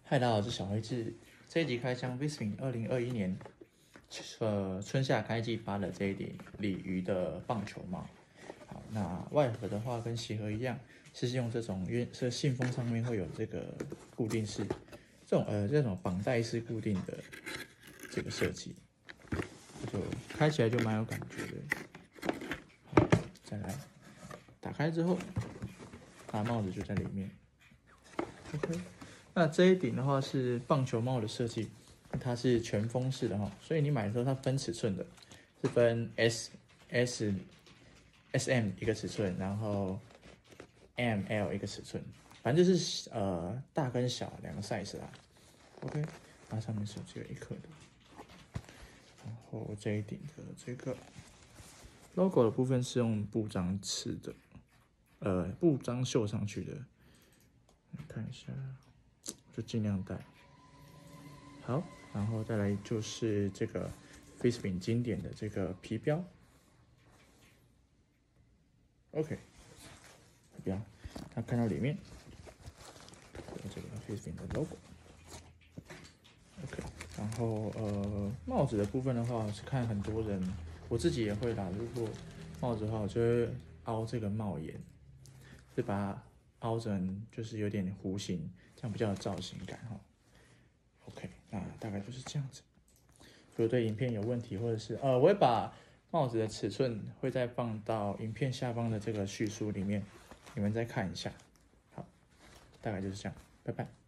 嗨，大家好，我是小灰智。这一集开箱 Vismin 2021年春夏开季发的这一顶鲤鱼的棒球帽。好，那外盒的话跟鞋盒一样，是用这种，因为这信封上面会有这个固定式，这种绑带式固定的这个设计，就开起来就蛮有感觉的。好，再来打开之后，它帽子就在里面。OK。那这一顶的话是棒球帽的设计，它是全封式的哈，所以你买的时候它分尺寸的，是分 SM 一个尺寸，然后 ML 一个尺寸，反正就是大跟小两个 size 啦。OK， 它上面是有这个1克的，然后这一顶的这个 logo 的部分是用布章刺的，布章绣上去的，看一下。就尽量带好，然后再来就是这个 Vismin 经典的这个皮标 ，OK， 皮标，它看到里面有这个 Vismin 的 logo，OK， 然后帽子的部分的话是看很多人，我自己也会啦。如果帽子的话，我就会凹这个帽檐，是把它凹成就是有点弧形，这样比较有造型感哈。OK， 那大概就是这样子。如果对影片有问题，或者是我会把帽子的尺寸会再放到影片下方的这个叙述里面，你们再看一下。好，大概就是这样，拜拜。